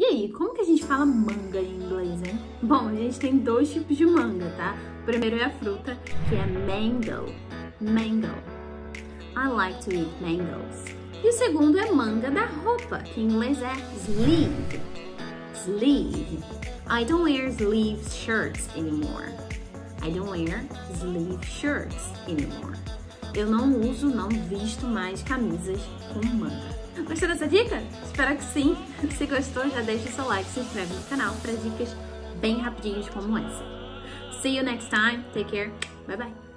E aí, como que a gente fala manga em inglês, hein? Bom, a gente tem dois tipos de manga, tá? O primeiro é a fruta, que é mango. Mango. I like to eat mangoes. E o segundo é manga da roupa, que em inglês é sleeve. Sleeve. I don't wear sleeve shirts anymore. I don't wear sleeve shirts anymore. Eu não visto mais camisas com manga. Gostou dessa dica? Espero que sim. Se gostou, já deixa o seu like, se inscreve no canal para dicas bem rapidinhas como essa. See you next time. Take care. Bye bye.